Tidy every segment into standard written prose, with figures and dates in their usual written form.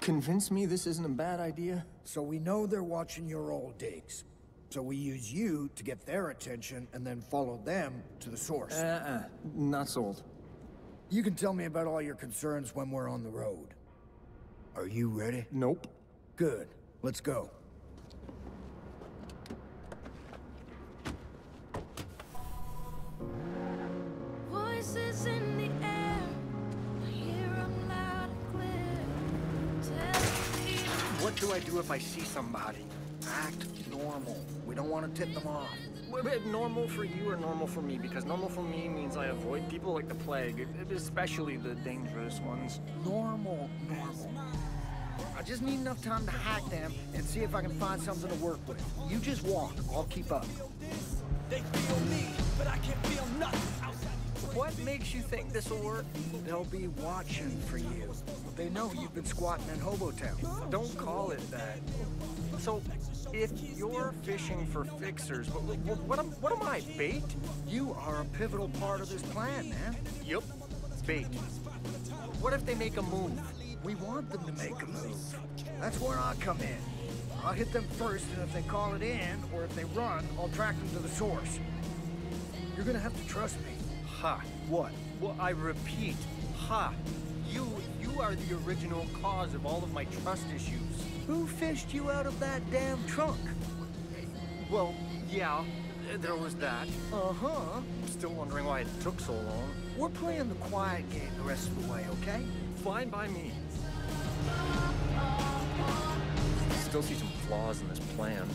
convince me this isn't a bad idea? So we know they're watching your old digs. So we use you to get their attention and then follow them to the source. Not sold. You can tell me about all your concerns when we're on the road. Are you ready? Nope. Good. Let's go. Voices in the air, I hear 'em loud and clear. Tell me. What do I do if I see somebody? Act normal. We don't want to tip them off. Normal for you or normal for me? Because normal for me means I avoid people like the plague, especially the dangerous ones. Normal. I just need enough time to hack them and see if I can find something to work with. You just walk. I'll keep up. They feel me, but I can't feel nothing. What makes you think this will work? They'll be watching for you. They know you've been squatting in Hobotown. Don't call it that. So, if you're fishing for fixers, what am I, bait? You are a pivotal part of this plan, man. Yup, bait. What if they make a move? We want them to make a move. That's where I come in. I'll hit them first, and if they call it in, or if they run, I'll track them to the source. You're gonna have to trust me. Ha. What? Well, I repeat, ha. You are the original cause of all of my trust issues. Who fished you out of that damn trunk? Well, yeah, there was that. Uh-huh. I'm still wondering why it took so long. We're playing the quiet game the rest of the way, okay? Fine by me. Still see some flaws in this plan.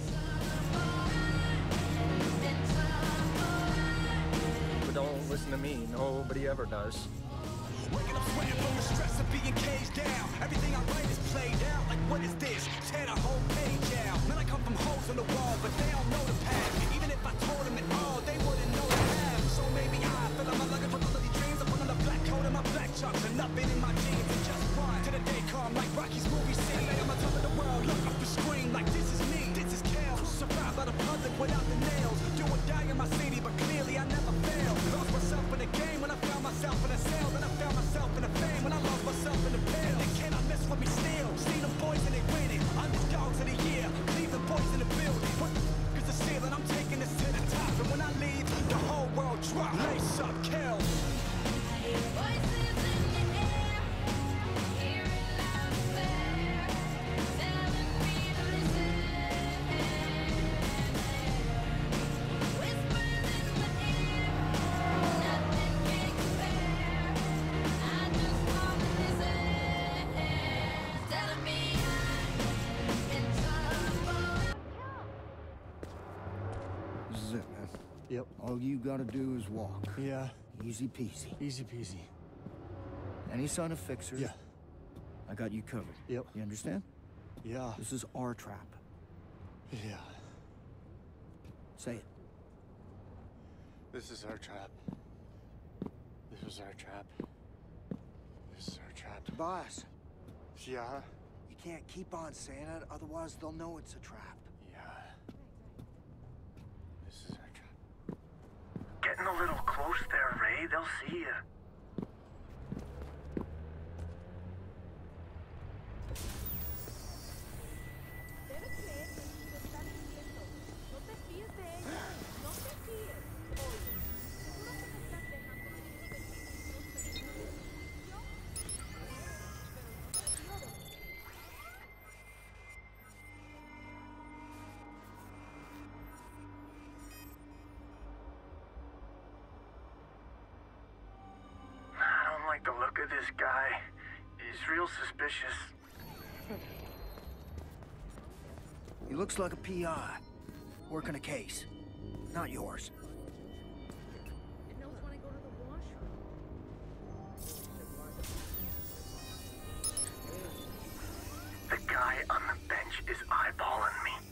But don't listen to me. Nobody ever does. Waking up sweating from the stress of being caged down. Everything I write is played out. Like, what is this? Tear the whole page out. Man, I come from holes in the wall, but they don't know the path. Even if I told them it all, they wouldn't know the path. So maybe I fill up my luggage with all of these dreams. I put on the black coat and my black chucks and nothing in my jeans. And just run to the day come like Rocky's movie scene. Lay on my top of the world, look up the screen like this is me. This is Kel. Survived by the public without the nails. Do or die in my city, but clearly I never failed. Lost myself in the game when I found myself in a cell. Then I found myself in the fame when I lost myself in the pill. They cannot mess with me still. See them boys and they winning. Underdogs of the year. Cleveland boys in the building. What is the ceiling? I'm taking this to the top. And when I leave, the whole world drop. Lace up, Kel. Voices in the air, I hear it loud and clear. Telling me to listen. Whispers in my ear, nothing can compare. I just wanna listen. Telling me I'm in trouble. This is it, man. Yep. All you gotta do is walk. Yeah. Easy peasy. Easy peasy. Any sign of fixers? Yeah. I got you covered. Yep. You understand? Yeah. This is our trap. Yeah. Say it. This is our trap. This is our trap. This is our trap. Tobias, Yeah. you can't keep on saying it, otherwise they'll know it's a trap. Yeah. This is our trap. Getting a little close there, Ray. They'll see you. Debes creer que te está diciendo. No te fíes de ella. No te fíes. Oye, seguro que te estás dejando de divertir. ¿Yo? Pero no te fío de mí. I don't like the look of this guy. He's real suspicious. He looks like a PI. Working a case. Not yours. It knows when I go to the washroom. The guy on the bench is eyeballing me.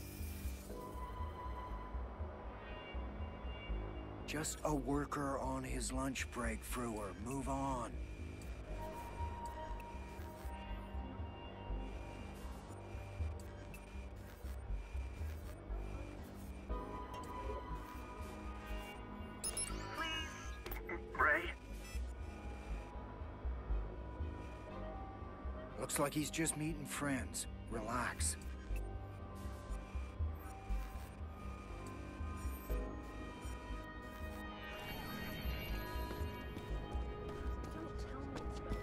Just a worker on his lunch break, Frewer. Move on. Looks like he's just meeting friends. Relax. Don't tell me it's about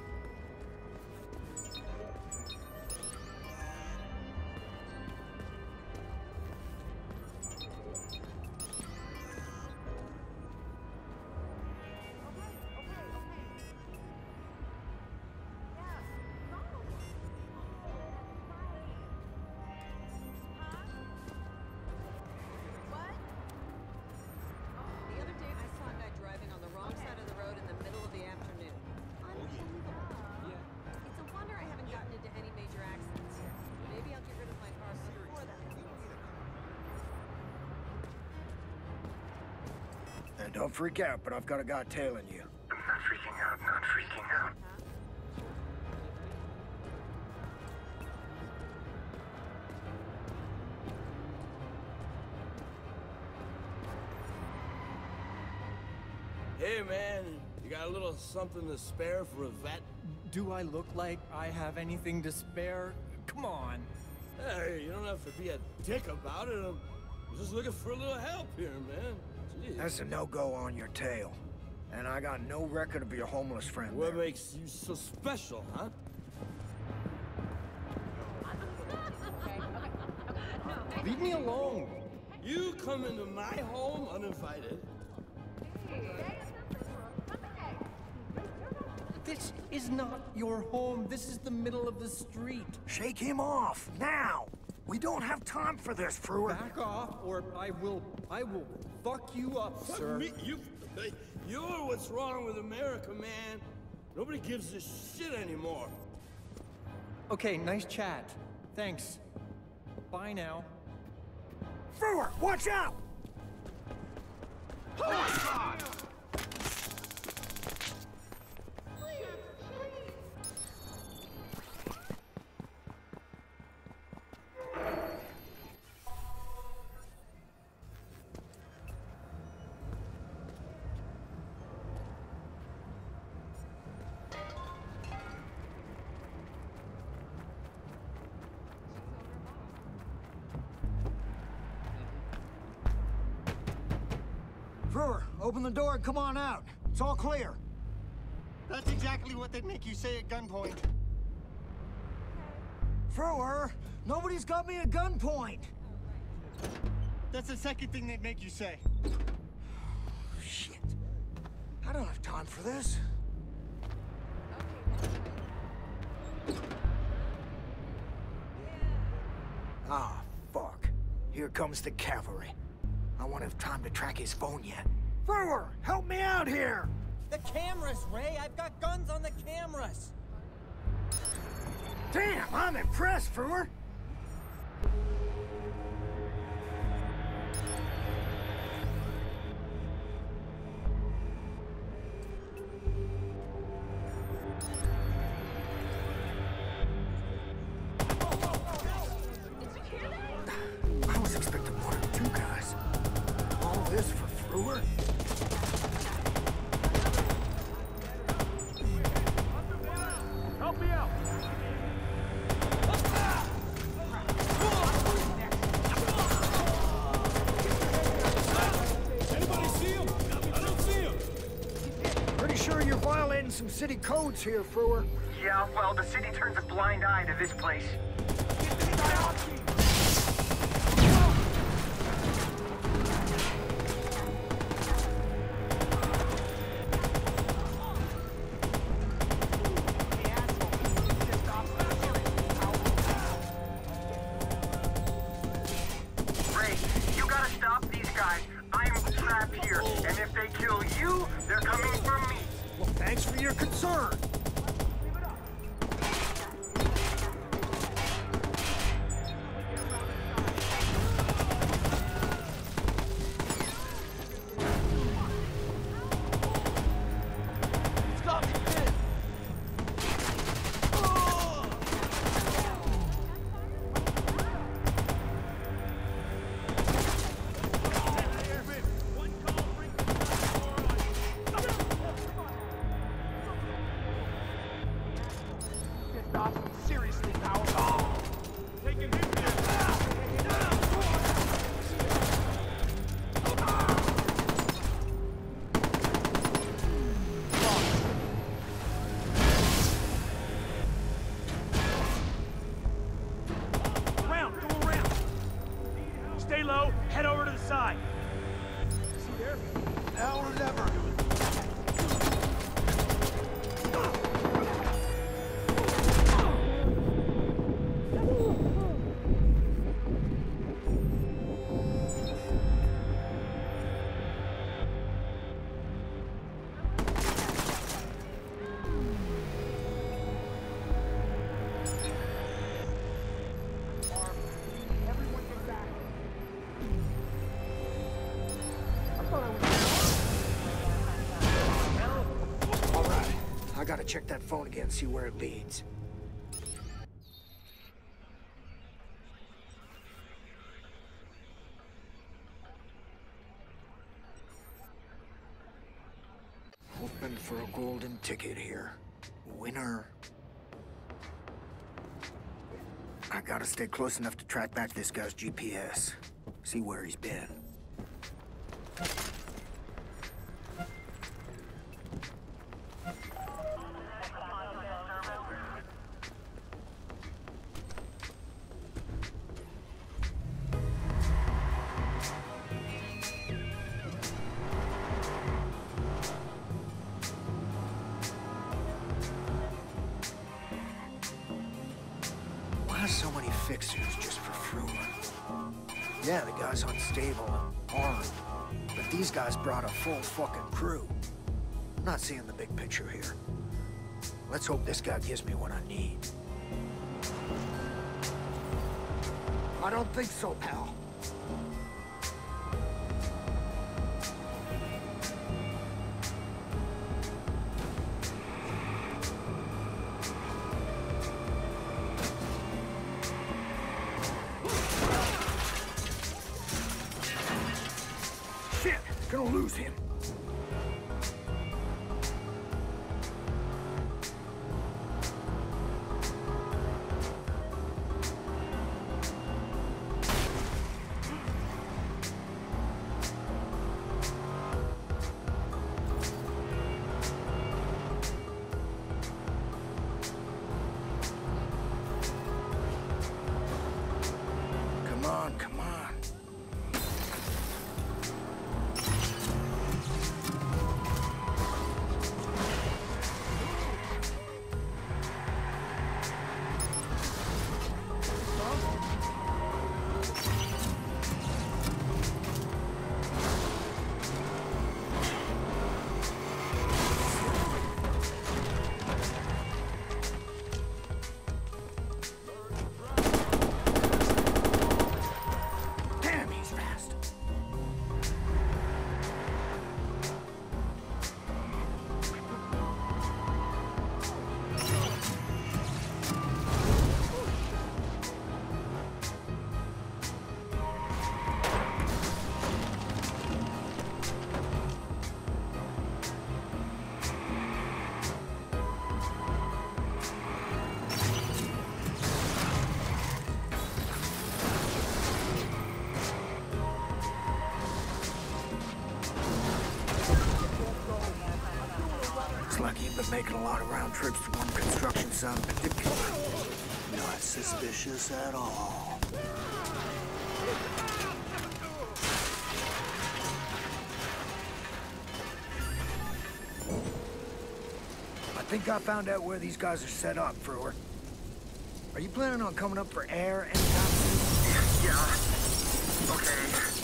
The other day, I saw a guy driving on the wrong side of the road in the middle of the afternoon. Unbelievable. It's a wonder I haven't gotten into any major accidents yet. Maybe I'll get rid of my car before that happens. And don't freak out, but I've got a guy tailing you. I'm not freaking out, not freaking out. Hey, man, you got a little something to spare for a vet? Do I look like I have anything to spare? Come on. Hey, you don't have to be a dick about it. I'm just looking for a little help here, man. Jeez. That's a no-go on your tail. And I got no record of your homeless friend What there. makes you so special, huh? Leave me alone. You come into my home uninvited. This is not your home. This is the middle of the street. Shake him off, now! We don't have time for this, Frewer. Back off, or I will fuck you up, Fuck sir. me, you're what's wrong with America, man. Nobody gives a shit anymore. Okay, nice chat. Thanks. Bye now. Frewer, watch out! Frewer, open the door and come on out. It's all clear. That's exactly what they'd make you say at gunpoint. Frewer, nobody's got me at gunpoint. That's the second thing they'd make you say. Shit. I don't have time for this. Ah, fuck. Here comes the cavalry. I won't have time to track his phone yet. Frewer, help me out here! The cameras, Ray. I've got guns on the cameras. Damn, I'm impressed, Frewer. I was expecting one or two guys. All this for Frewer? Help me out! Anybody see him? I don't see him. Pretty sure you're violating some city codes here, Frewer. Yeah, well, the city turns a blind eye to this place. Ray, you gotta stop these guys. I'm trapped here, and if they kill you, they're coming for me. Well, thanks for your concern. stop. Seriously, pal. Taking him Go around. Stay low, head over to the side. See there? now or never. All right, I gotta check that phone again, see where it leads. Hoping for a golden ticket here. Winner. I gotta stay close enough to track back this guy's GPS. See where he's been. Why so many fixers just for Fruin? Yeah, the guy's unstable and armed, but these guys brought a full fucking crew. I'm not seeing the big picture here. Let's hope this guy gives me what I need. I don't think so, pal. Shit! Gonna lose him. Come on, come on. Damn, he's fast. Looks like you've been making a lot of round trips to one construction site in particular. Not suspicious at all. I think I found out where these guys are set up, Frewer. Are you planning on coming up for air anytime soon? Yeah. Okay.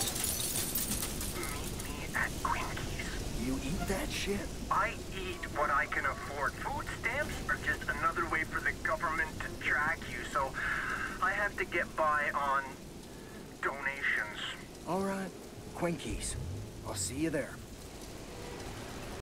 Meet me at Quinky's. You eat that shit? I eat what I can afford. Food stamps are just another way for the government to track you, so I have to get by on donations. All right. Quinkies. I'll see you there.